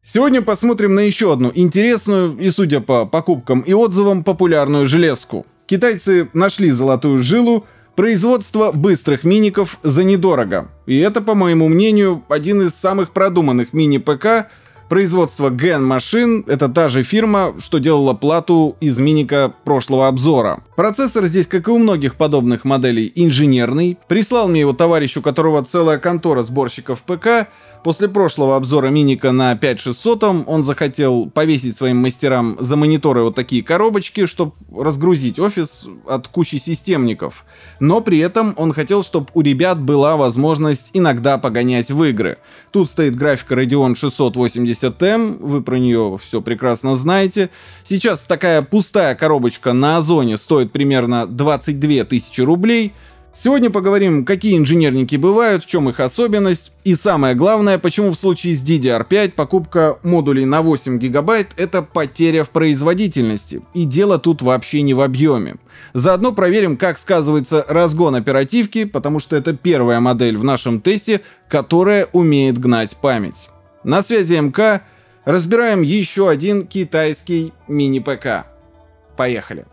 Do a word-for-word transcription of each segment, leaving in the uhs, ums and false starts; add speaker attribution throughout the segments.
Speaker 1: Сегодня посмотрим на еще одну интересную и, судя по покупкам и отзывам, популярную железку. Китайцы нашли золотую жилу производства быстрых миников за недорого. И это, по моему мнению, один из самых продуманных мини-ПК производства Gen Machine. Это та же фирма, что делала плату из миника прошлого обзора. Процессор здесь, как и у многих подобных моделей, инженерный. Прислал мне его товарищ, у которого целая контора сборщиков ПК. После прошлого обзора миника на пять шестьсот он захотел повесить своим мастерам за мониторы вот такие коробочки, чтобы разгрузить офис от кучи системников. Но при этом он хотел, чтобы у ребят была возможность иногда погонять в игры. Тут стоит графика Radeon шестьсот восемьдесят эм, вы про нее все прекрасно знаете. Сейчас такая пустая коробочка на Озоне стоит примерно двадцать две тысячи рублей. Сегодня поговорим, какие инженерники бывают, в чем их особенность, и самое главное, почему в случае с ди ди ар пять покупка модулей на восемь гигабайт — это потеря в производительности, и дело тут вообще не в объеме. Заодно проверим, как сказывается разгон оперативки, потому что это первая модель в нашем тесте, которая умеет гнать память. На связи МК, разбираем еще один китайский мини-ПК. Поехали!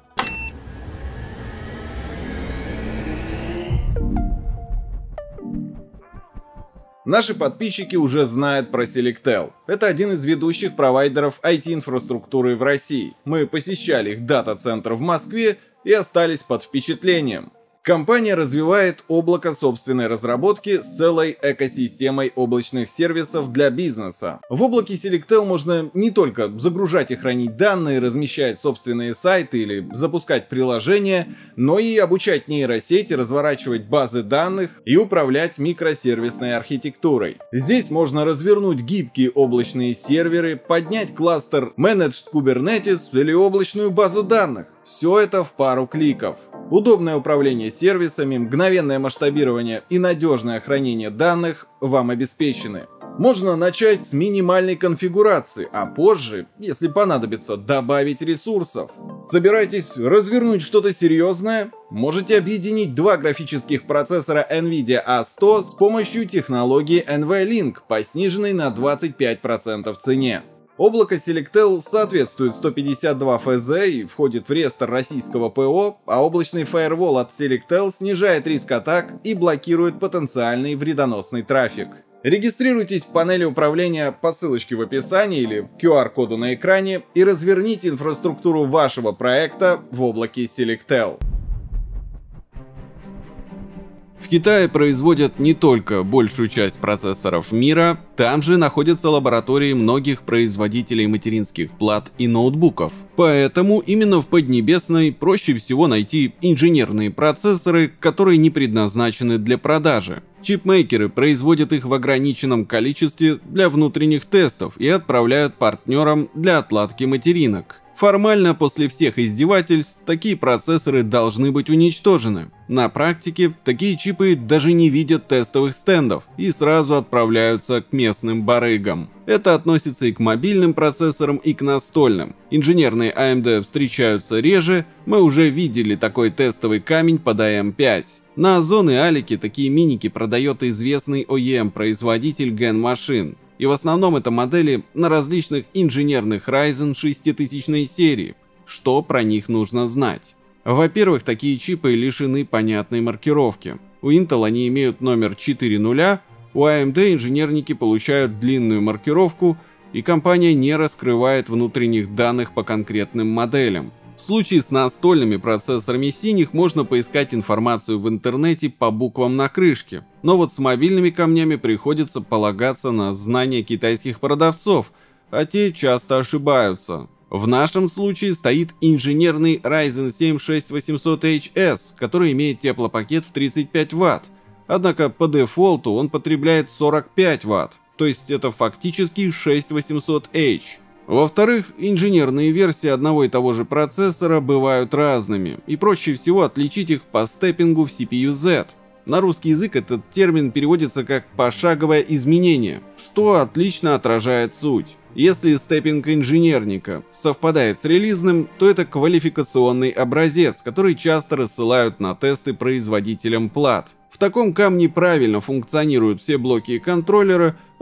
Speaker 1: Наши подписчики уже знают про Selectel. Это один из ведущих провайдеров ай ти-инфраструктуры в России. Мы посещали их дата-центр в Москве и остались под впечатлением. Компания развивает облако собственной разработки с целой экосистемой облачных сервисов для бизнеса. В облаке Selectel можно не только загружать и хранить данные, размещать собственные сайты или запускать приложения, но и обучать нейросети, разворачивать базы данных и управлять микросервисной архитектурой. Здесь можно развернуть гибкие облачные серверы, поднять кластер Managed Kubernetes или облачную базу данных. Все это в пару кликов. Удобное управление сервисами, мгновенное масштабирование и надежное хранение данных вам обеспечены. Можно начать с минимальной конфигурации, а позже, если понадобится, добавить ресурсов. Собираетесь развернуть что-то серьезное? Можете объединить два графических процессора NVIDIA а сто с помощью технологии эн ви Link по сниженной на двадцать пять процентов цене. Облако Selectel соответствует сто пятьдесят два эф зэ и входит в реестр российского ПО, а облачный фаервол от Selectel снижает риск атак и блокирует потенциальный вредоносный трафик. Регистрируйтесь в панели управления по ссылочке в описании или ку ар-коду на экране и разверните инфраструктуру вашего проекта в облаке Selectel. В Китае производят не только большую часть процессоров мира, там же находятся лаборатории многих производителей материнских плат и ноутбуков. Поэтому именно в Поднебесной проще всего найти инженерные процессоры, которые не предназначены для продажи. Чипмейкеры производят их в ограниченном количестве для внутренних тестов и отправляют партнерам для отладки материнок. Формально, после всех издевательств, такие процессоры должны быть уничтожены. На практике, такие чипы даже не видят тестовых стендов и сразу отправляются к местным барыгам. Это относится и к мобильным процессорам, и к настольным. Инженерные а эм дэ встречаются реже, мы уже видели такой тестовый камень под а эм пять. На Озон и Алике такие миники продает известный о и эм-производитель Gen Machine. И в основном это модели на различных инженерных Ryzen шеститысячной серии. Что про них нужно знать? Во-первых, такие чипы лишены понятной маркировки. У Intel они имеют номер четыре нуля, у а эм дэ инженерники получают длинную маркировку, и компания не раскрывает внутренних данных по конкретным моделям. В случае с настольными процессорами синих можно поискать информацию в интернете по буквам на крышке, но вот с мобильными камнями приходится полагаться на знания китайских продавцов, а те часто ошибаются. В нашем случае стоит инженерный Ryzen семь шесть тысяч восемьсот эйч эс, который имеет теплопакет в тридцать пять ватт, однако по дефолту он потребляет сорок пять ватт, то есть это фактически шесть тысяч восемьсот эйч. Во-вторых, инженерные версии одного и того же процессора бывают разными, и проще всего отличить их по степпингу в си пи ю зет. На русский язык этот термин переводится как «пошаговое изменение», что отлично отражает суть. Если степпинг инженерника совпадает с релизным, то это квалификационный образец, который часто рассылают на тесты производителям плат. В таком камне правильно функционируют все блоки контроллера,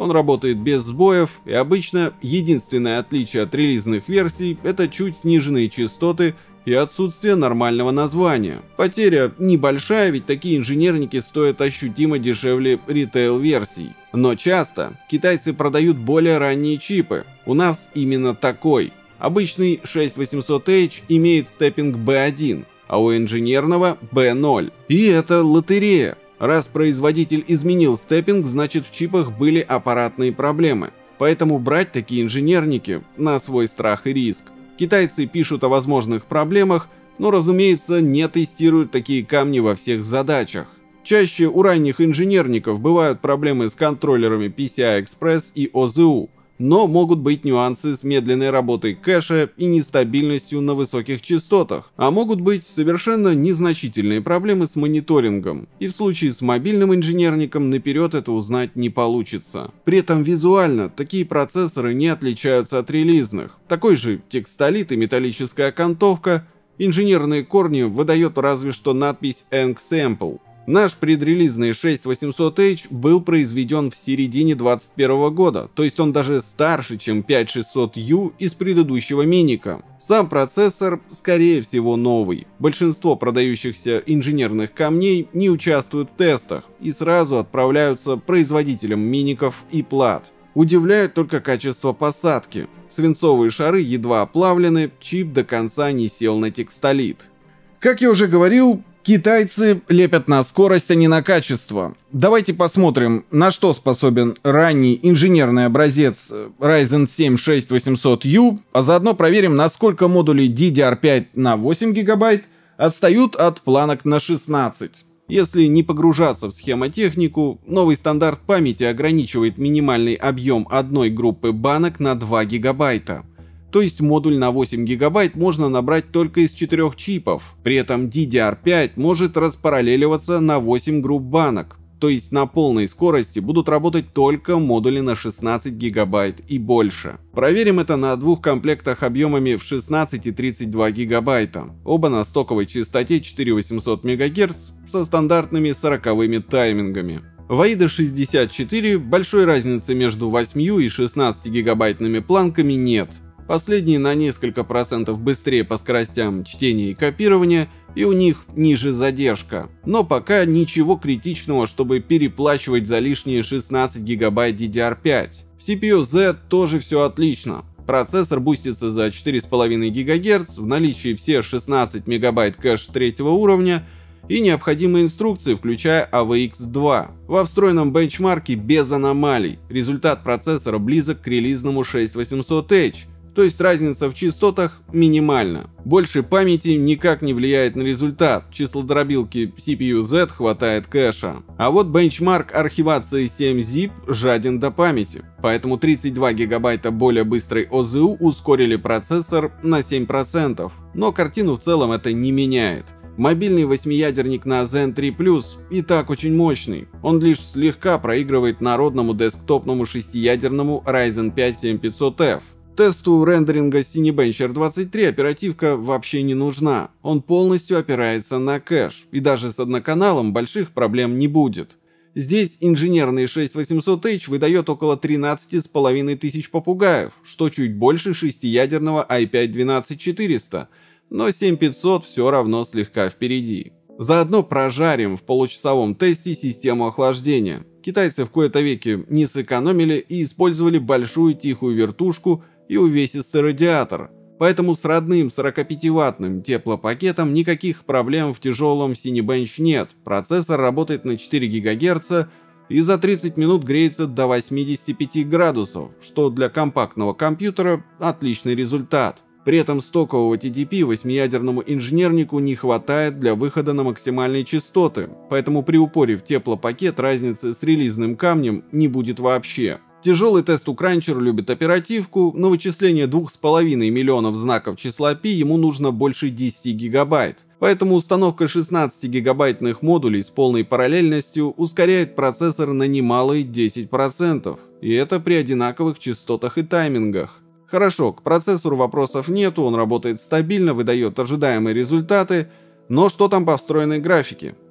Speaker 1: Он работает без сбоев, и обычно единственное отличие от релизных версий – это чуть сниженные частоты и отсутствие нормального названия. Потеря небольшая, ведь такие инженерники стоят ощутимо дешевле ритейл-версий. Но часто китайцы продают более ранние чипы. У нас именно такой. Обычный шесть восемьсот эйч имеет степпинг би один, а у инженерного би ноль. И это лотерея. Раз производитель изменил степпинг, значит в чипах были аппаратные проблемы. Поэтому брать такие инженерники на свой страх и риск. Китайцы пишут о возможных проблемах, но, разумеется, не тестируют такие камни во всех задачах. Чаще у ранних инженерников бывают проблемы с контроллерами пи си ай-Express и о зэ у, но могут быть нюансы с медленной работой кэша и нестабильностью на высоких частотах, а могут быть совершенно незначительные проблемы с мониторингом, и в случае с мобильным инженерником наперед это узнать не получится. При этом визуально такие процессоры не отличаются от релизных. Такой же текстолит и металлическая окантовка, инженерные корни выдает разве что надпись Eng Sample. Наш предрелизный шесть восемьсот эйч был произведен в середине двадцать первого года, то есть он даже старше, чем пять шестьсот ю из предыдущего миника. Сам процессор, скорее всего, новый. Большинство продающихся инженерных камней не участвуют в тестах и сразу отправляются производителям миников и плат. Удивляет только качество посадки. Свинцовые шары едва оплавлены, чип до конца не сел на текстолит. Как я уже говорил, китайцы лепят на скорость, а не на качество. Давайте посмотрим, на что способен ранний инженерный образец Ryzen семь шесть восемьсот ю, а заодно проверим, насколько модули ди ди ар пять на восемь гигабайт отстают от планок на шестнадцать. Если не погружаться в схемотехнику, новый стандарт памяти ограничивает минимальный объем одной группы банок на два гигабайта. То есть модуль на восемь гигабайт можно набрать только из четырёх чипов. При этом ди ди ар пять может распараллеливаться на восемь групп банок. То есть на полной скорости будут работать только модули на шестнадцать гигабайт и больше. Проверим это на двух комплектах объемами в шестнадцать и тридцать два гигабайта. Оба на стоковой частоте четыре тысячи восемьсот мегагерц со стандартными сороковыми таймингами. В аида шестьдесят четыре большой разницы между восемью и шестнадцатигигабайтными планками нет. Последние на несколько процентов быстрее по скоростям чтения и копирования, и у них ниже задержка. Но пока ничего критичного, чтобы переплачивать за лишние шестнадцать гигабайт ди ди ар пять. В си пи ю Z тоже все отлично. Процессор бустится за четыре с половиной гигагерц, в наличии все шестнадцать мегабайт кэш третьего уровня и необходимые инструкции, включая эй ви икс два. Во встроенном бенчмарке без аномалий. Результат процессора близок к релизному шесть восемьсот эйч. То есть разница в частотах минимальна. Больше памяти никак не влияет на результат, числодробилки си пи ю Z хватает кэша. А вот бенчмарк архивации семь зип жаден до памяти, поэтому тридцать два гигабайта более быстрой о зэ у ускорили процессор на семь процентов. Но картину в целом это не меняет. Мобильный восьмиядерник на зен три плюс и так очень мощный. Он лишь слегка проигрывает народному десктопному шестиядерному Ryzen пять семь тысяч пятьсот эф. Тесту рендеринга Cinebencher двадцать три оперативка вообще не нужна. Он полностью опирается на кэш, и даже с одноканалом больших проблем не будет. Здесь инженерный шесть восемьсот эйч выдает около тринадцати с половиной тысяч попугаев, что чуть больше шестиядерного ай пять двенадцать четыреста, но семь пятьсот все равно слегка впереди. Заодно прожарим в получасовом тесте систему охлаждения. Китайцы в кои-то веки не сэкономили и использовали большую тихую вертушку и увесистый радиатор, поэтому с родным сорокапятиваттным теплопакетом никаких проблем в тяжелом Cinebench нет. Процессор работает на четыре гигагерца и за тридцать минут греется до восьмидесяти пяти градусов, что для компактного компьютера отличный результат. При этом стокового ти ди пи восьмиядерному инженернику не хватает для выхода на максимальные частоты, поэтому при упоре в теплопакет разницы с релизным камнем не будет вообще. Тяжелый тест у Cruncher любит оперативку, на вычисление двух с половиной миллионов знаков числа π ему нужно больше десяти гигабайт. Поэтому установка шестнадцатигигабайтных модулей с полной параллельностью ускоряет процессор на немалые десять процентов. И это при одинаковых частотах и таймингах. Хорошо, к процессору вопросов нету, он работает стабильно, выдает ожидаемые результаты, но что там по встроенной графике?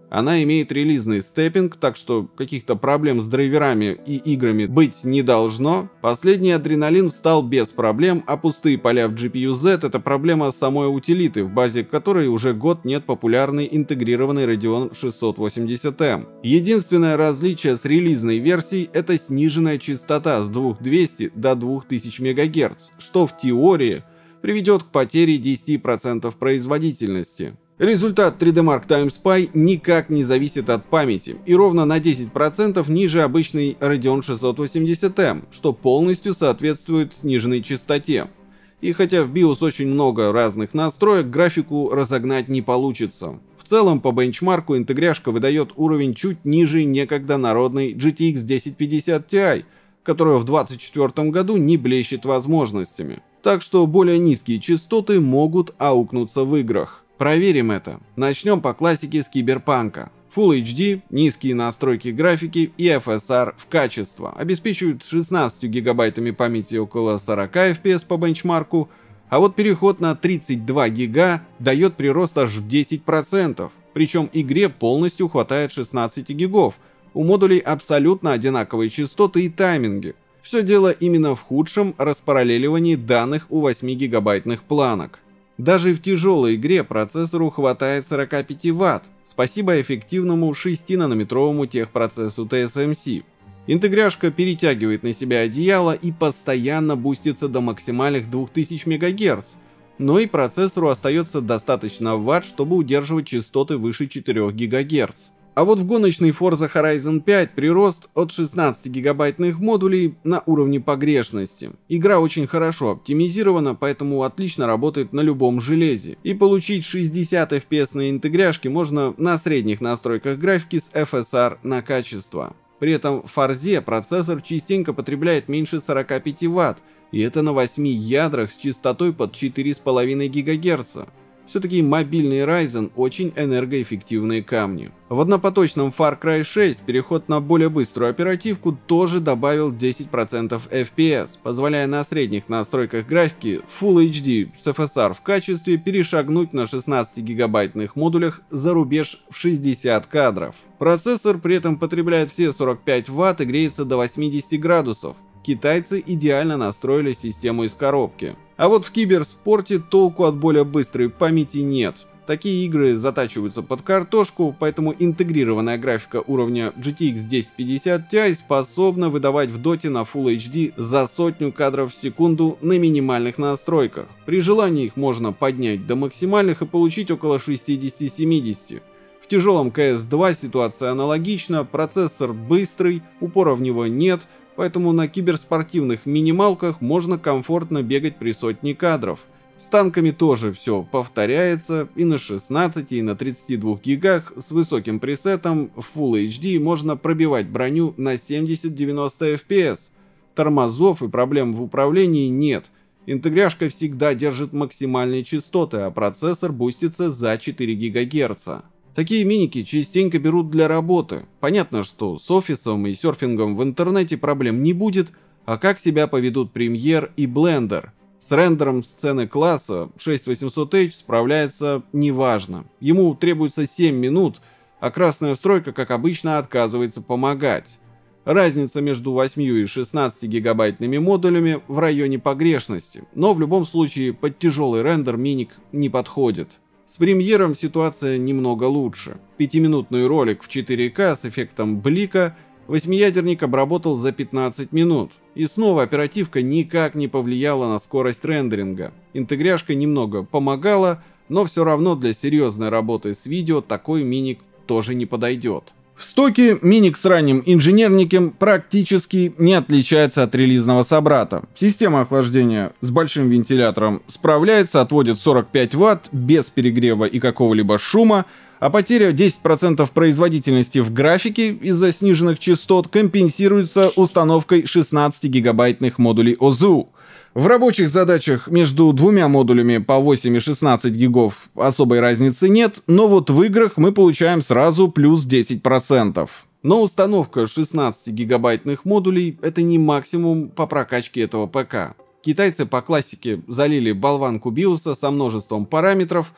Speaker 1: Она имеет релизный степпинг, так что каких-то проблем с драйверами и играми быть не должно. Последний Adrenalin встал без проблем, а пустые поля в джи пи ю зет — это проблема самой утилиты, в базе которой уже год нет популярной интегрированной Radeon шестьсот восемьдесят эм. Единственное различие с релизной версией — это сниженная частота с двух тысяч двухсот до двух тысяч мегагерц, что в теории приведет к потере десяти процентов производительности. Результат три дэ Mark Time Spy никак не зависит от памяти и ровно на десять процентов ниже обычной Radeon шестьсот восемьдесят эм, что полностью соответствует сниженной частоте. И хотя в биос очень много разных настроек, графику разогнать не получится. В целом, по бенчмарку интегряшка выдает уровень чуть ниже некогда народной джи ти экс десять пятьдесят ти, которая в две тысячи двадцать четвёртом году не блещет возможностями. Так что более низкие частоты могут аукнуться в играх. Проверим это. Начнем по классике с Киберпанка. Full эйч ди, низкие настройки графики и эф эс ар в качество обеспечивают шестнадцатью гигабайтами памяти около сорока эф пи эс по бенчмарку, а вот переход на тридцать два гига дает прирост аж в десять процентов. Причем игре полностью хватает шестнадцати гигов. У модулей абсолютно одинаковые частоты и тайминги. Все дело именно в худшем распараллеливании данных у восьмигигабайтных планок. Даже в тяжелой игре процессору хватает сорока пяти ватт, спасибо эффективному шестинанометровому техпроцессу ти эс эм си. Интегряшка перетягивает на себя одеяло и постоянно бустится до максимальных двух тысяч мегагерц, но и процессору остается достаточно ватт, чтобы удерживать частоты выше четырёх гигагерц. А вот в гоночной Forza Horizon пять прирост от шестнадцатигигабайтных модулей на уровне погрешности. Игра очень хорошо оптимизирована, поэтому отлично работает на любом железе. И получить шестьдесят эф пи эс на интегряшке можно на средних настройках графики с эф эс ар на качество. При этом в Forza процессор частенько потребляет меньше сорока пяти ватт, и это на восьми ядрах с частотой под четыре и пять гигагерца. Все-таки мобильный Ryzen очень энергоэффективные камни. В однопоточном Far Cry шесть переход на более быструю оперативку тоже добавил десять процентов эф пи эс, позволяя на средних настройках графики Full эйч ди с эф эс ар в качестве перешагнуть на шестнадцатигигабайтных модулях за рубеж в шестьдесят кадров. Процессор при этом потребляет все сорок пять ватт и греется до восьмидесяти градусов. Китайцы идеально настроили систему из коробки. А вот в киберспорте толку от более быстрой памяти нет. Такие игры затачиваются под картошку, поэтому интегрированная графика уровня джи ти экс десять пятьдесят ти способна выдавать в доте на Full эйч ди за сотню кадров в секунду на минимальных настройках. При желании их можно поднять до максимальных и получить около шестидесяти-семидесяти. В тяжелом си эс два ситуация аналогична, процессор быстрый, упора в него нет, поэтому на киберспортивных минималках можно комфортно бегать при сотне кадров. С танками тоже все повторяется, и на шестнадцати, и на тридцати двух гигах с высоким пресетом в Full эйч ди можно пробивать броню на семьдесят-девяносто эф пи эс. Тормозов и проблем в управлении нет. Интегряшка всегда держит максимальные частоты, а процессор бустится за четыре гигагерца. Такие миники частенько берут для работы. Понятно, что с офисом и серфингом в интернете проблем не будет, а как себя поведут Premiere и Blender? С рендером сцены класса шесть тысяч восемьсот эйч справляется неважно. Ему требуется семь минут, а красная стройка, как обычно, отказывается помогать. Разница между восьмью и шестнадцатигигабайтными модулями в районе погрешности, но в любом случае под тяжелый рендер миник не подходит. С премьером ситуация немного лучше. Пятиминутный ролик в четыре ка с эффектом блика восьмиядерник обработал за пятнадцать минут. И снова оперативка никак не повлияла на скорость рендеринга. Интегряшка немного помогала, но все равно для серьезной работы с видео такой миник тоже не подойдет. В стоке миник с ранним инженерником практически не отличается от релизного собрата. Система охлаждения с большим вентилятором справляется, отводит сорок пять ватт без перегрева и какого-либо шума, а потеря десять процентов производительности в графике из-за сниженных частот компенсируется установкой шестнадцатигигабайтных модулей о зу. В рабочих задачах между двумя модулями по восемь и шестнадцать гигов особой разницы нет, но вот в играх мы получаем сразу плюс десять процентов. Но установка шестнадцатигигабайтных модулей — это не максимум по прокачке этого ПК. Китайцы по классике залили болванку биоса со множеством параметров,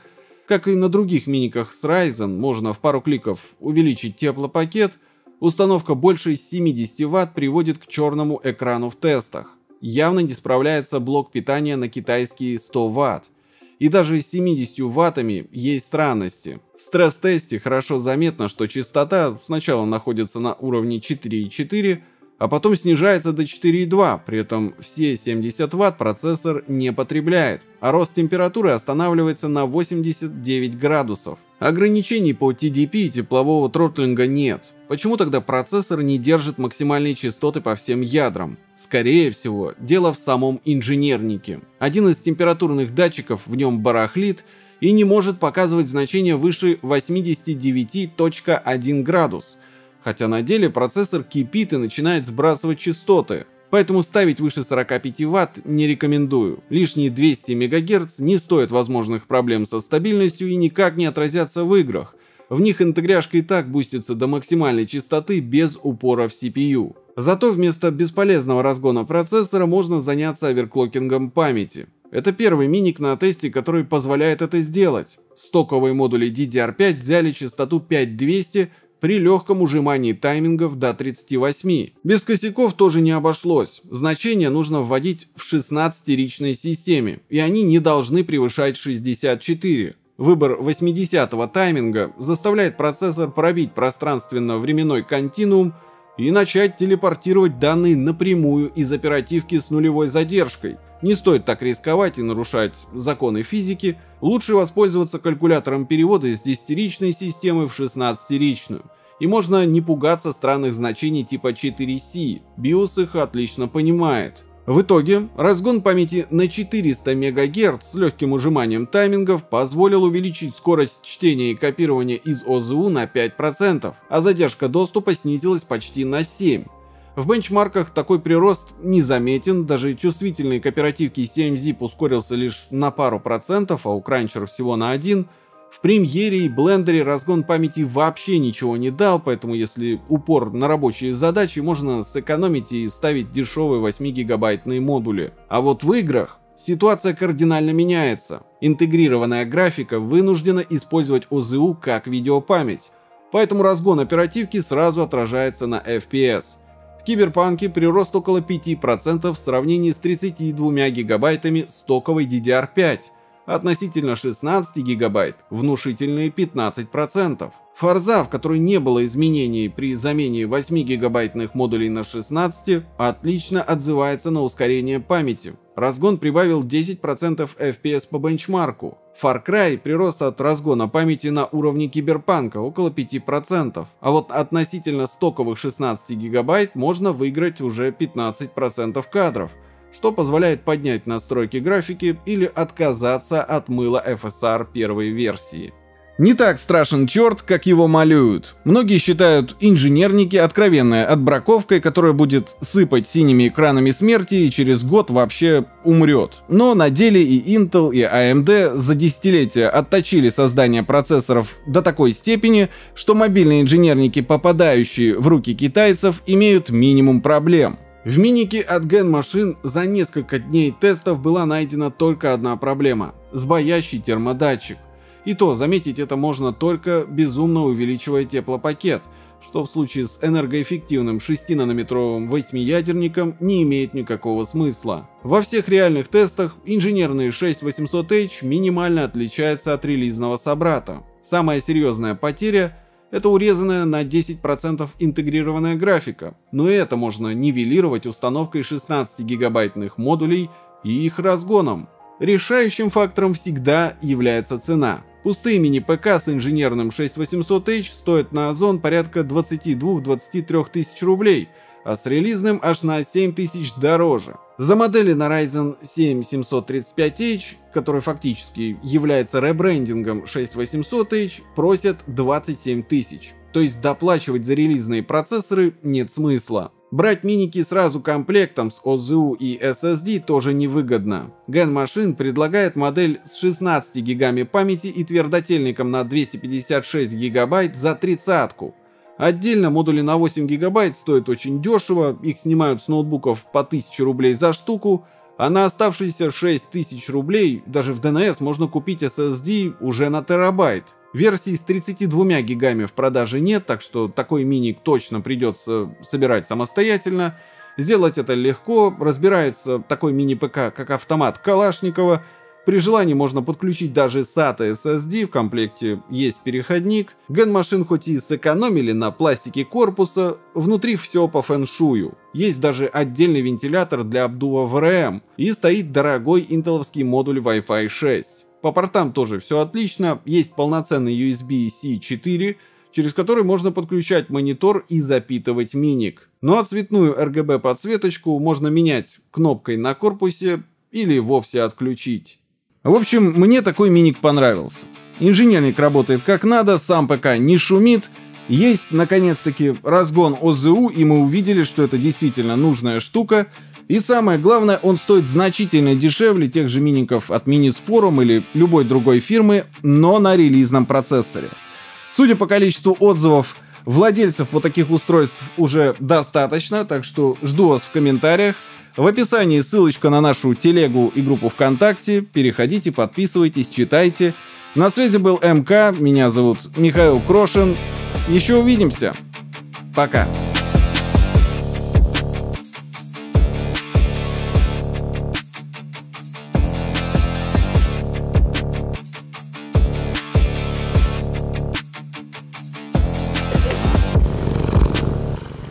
Speaker 1: Как и на других миниках с Ryzen, можно в пару кликов увеличить теплопакет, установка больше семидесяти ватт приводит к черному экрану в тестах. Явно не справляется блок питания на китайские сто ватт. И даже с семидесятью ваттами есть странности. В стресс-тесте хорошо заметно, что частота сначала находится на уровне четыре и четыре, а потом снижается до четыре и два, при этом все семьдесят ватт процессор не потребляет, а рост температуры останавливается на восемьдесят девять градусов. Ограничений по ти ди пи и теплового тротлинга нет. Почему тогда процессор не держит максимальные частоты по всем ядрам? Скорее всего, дело в самом инженернике. Один из температурных датчиков в нем барахлит и не может показывать значение выше восемьдесят девять целых один градус. Хотя на деле процессор кипит и начинает сбрасывать частоты. Поэтому ставить выше сорока пяти ватт не рекомендую. Лишние двести мегагерц не стоят возможных проблем со стабильностью и никак не отразятся в играх. В них интегряшка и так бустится до максимальной частоты без упора в си пи ю. Зато вместо бесполезного разгона процессора можно заняться оверклокингом памяти. Это первый миник на тесте, который позволяет это сделать. Стоковые модули ди ди ар пять взяли частоту пять тысяч двести при легком ужимании таймингов до тридцати восьми. Без косяков тоже не обошлось. Значения нужно вводить в шестнадцатиричной системе, и они не должны превышать шестьдесят четыре. Выбор восьмидесятого тайминга заставляет процессор пробить пространственно-временной континуум и начать телепортировать данные напрямую из оперативки с нулевой задержкой. Не стоит так рисковать и нарушать законы физики, лучше воспользоваться калькулятором перевода из десятиричной системы в шестнадцатиричную. И можно не пугаться странных значений типа четыре си, биос их отлично понимает. В итоге, разгон памяти на четыреста мегагерц с легким ужиманием таймингов позволил увеличить скорость чтения и копирования из о зэ у на пять процентов, а задержка доступа снизилась почти на семь процентов. В бенчмарках такой прирост не заметен, даже чувствительный к оперативке семь зип ускорился лишь на пару процентов, а у Cruncher всего на один. В премьере и блендере разгон памяти вообще ничего не дал, поэтому если упор на рабочие задачи, можно сэкономить и ставить дешевые восьмигигабайтные модули. А вот в играх ситуация кардинально меняется. Интегрированная графика вынуждена использовать о зэ у как видеопамять, поэтому разгон оперативки сразу отражается на эф пи эс. В Киберпанке прирост около пяти процентов в сравнении с тридцатью двумя гигабайтами стоковой ди ди ар пять. Относительно шестнадцати гигабайт внушительные пятнадцать процентов. Forza, в которой не было изменений при замене восьмигигабайтных модулей на шестнадцать, отлично отзывается на ускорение памяти. Разгон прибавил десять процентов эф пи эс по бенчмарку. Far Cry прирост от разгона памяти на уровне Киберпанка около пяти процентов, а вот относительно стоковых шестнадцати гигабайт можно выиграть уже пятнадцать процентов кадров, что позволяет поднять настройки графики или отказаться от мыла эф эс ар первой версии. Не так страшен черт, как его малюют. Многие считают инженерники откровенной отбраковкой, которая будет сыпать синими экранами смерти и через год вообще умрет. Но на деле и Intel, и эй эм ди за десятилетия отточили создание процессоров до такой степени, что мобильные инженерники, попадающие в руки китайцев, имеют минимум проблем. В минике от GenMachine за несколько дней тестов была найдена только одна проблема – сбоящий термодатчик. И то заметить это можно только безумно увеличивая теплопакет, что в случае с энергоэффективным шестинанометровым восьмиядерником не имеет никакого смысла. Во всех реальных тестах инженерный шесть восемьсот эйч минимально отличается от релизного собрата. Самая серьезная потеря – это урезанная на десять процентов интегрированная графика, но и это можно нивелировать установкой шестнадцатигигабайтных модулей и их разгоном. Решающим фактором всегда является цена. Пустые мини-ПК с инженерным шесть восемьсот эйч стоят на Озон порядка двадцати двух — двадцати трёх тысяч рублей, а с релизным аж на семь тысяч дороже. За модели на Ryzen семь семьсот тридцать пять эйч, который фактически является ребрендингом шесть восемьсот эйч, просят двадцать семь тысяч. То есть доплачивать за релизные процессоры нет смысла. Брать миники сразу комплектом с о зэ у и эс эс ди тоже невыгодно. GenMachine предлагает модель с шестнадцатью гигами памяти и твердотельником на двести пятьдесят шесть гигабайт за тридцатку. Отдельно модули на восемь гигабайт стоят очень дешево, их снимают с ноутбуков по тысяче рублей за штуку, А на оставшиеся шесть тысяч рублей даже в ди эн эс можно купить эс эс ди уже на терабайт. Версии с тридцатью двумя гигами в продаже нет, так что такой миник точно придется собирать самостоятельно. Сделать это легко, разбирается такой мини-ПК, как автомат Калашникова. При желании можно подключить даже сата эс эс ди, в комплекте есть переходник. Генмашин хоть и сэкономили на пластике корпуса, внутри все по фэншую. Есть даже отдельный вентилятор для обдува вэ эр эм и стоит дорогой интеловский модуль Wi-Fi шесть. По портам тоже все отлично, есть полноценный ю эс би си четыре, через который можно подключать монитор и запитывать миник. Ну а цветную эр гэ бэ подсветочку можно менять кнопкой на корпусе или вовсе отключить. В общем, мне такой миник понравился. Инженерник работает как надо, сам ПК не шумит, есть наконец-таки разгон о зэ у, и мы увидели, что это действительно нужная штука. И самое главное, он стоит значительно дешевле тех же миников от Minis Forum или любой другой фирмы, но на релизном процессоре. Судя по количеству отзывов, владельцев вот таких устройств уже достаточно, так что жду вас в комментариях. В описании ссылочка на нашу телегу и группу ВКонтакте. Переходите, подписывайтесь, читайте. На связи был эм ка, меня зовут Михаил Крошин. Еще увидимся. Пока.